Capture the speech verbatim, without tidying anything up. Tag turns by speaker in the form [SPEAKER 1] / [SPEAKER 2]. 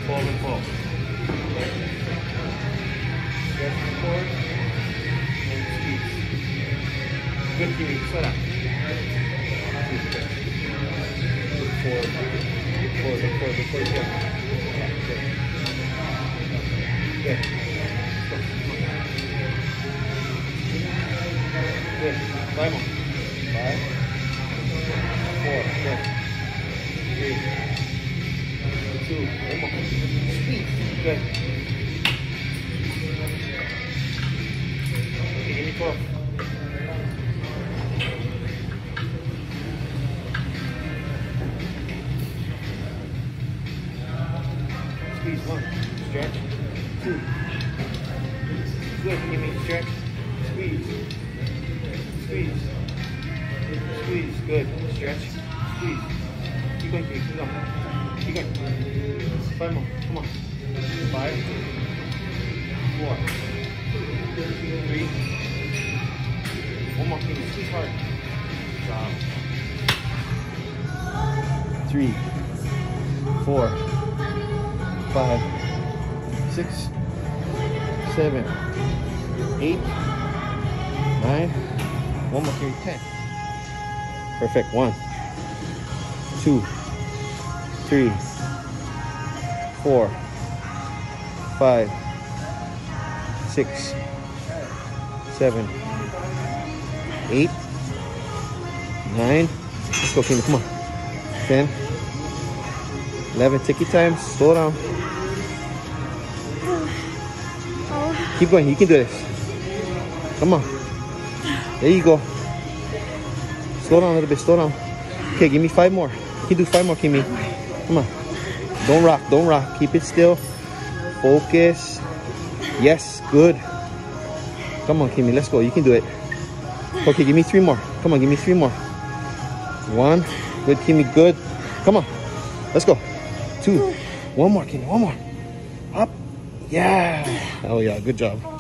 [SPEAKER 1] twelve and twelve. Stretch forward and squeeze. Good, Kimmy. Slow down. Look forward. Look forward. Look forward. Look forward. Yeah. Good. Good. Good. Five more. Five. Four. Good. Three. Two. One more. Squeeze. Good. Okay, give me twelve. Squeeze. One. Stretch. Two. Good. Give me stretch. Squeeze. Squeeze. Squeeze. Good. Stretch. Squeeze. Keep going, keep going. Keep going. Five more. Come on. Five. Four. Three. One more. Keep squeeze hard. Stop. Three. Four. Five. Six. Seven. Eight. Nine. One more. Carry ten. Perfect. One. Two. Three. Four. Five. Six. Seven. Eight. Nine. Let's go, Kina. Come on. Ten. Eleven. Take your time. Slow down. Keep going. You can do this. Come on. There you go. Slow down a little bit. Slow down. Okay, give me five more. You can do five more, Kimmy. Come on. Don't rock. Don't rock. Keep it still. Focus. Yes. Good. Come on, Kimmy. Let's go. You can do it. Okay, give me three more. Come on. Give me three more. One. Good, Kimmy. Good. Come on. Let's go. Two. One more, Kimmy. One more. Up. Yeah. Oh, yeah. Good job.